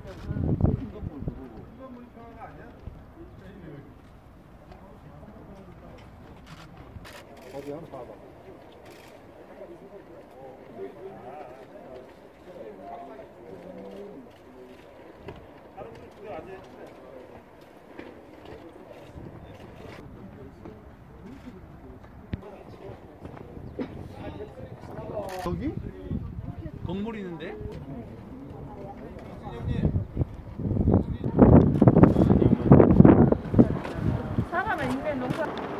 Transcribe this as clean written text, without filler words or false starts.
어디 한번 봐봐. 여기? 건물 있는데? 사람은 인생 농사